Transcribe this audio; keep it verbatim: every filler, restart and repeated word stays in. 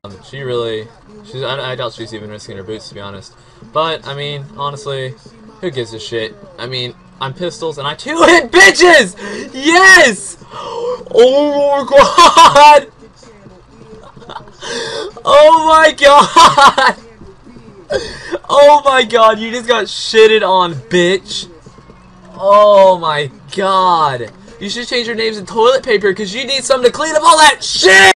She really, she's, I, I doubt she's even risking her boots, to be honest. But, I mean, honestly, who gives a shit? I mean, I'm Pistols and I two-hit bitches! Yes! Oh my god! Oh my god! Oh my god, you just got shitted on, bitch! Oh my god! You should change your names in toilet paper because you need something to clean up all that shit!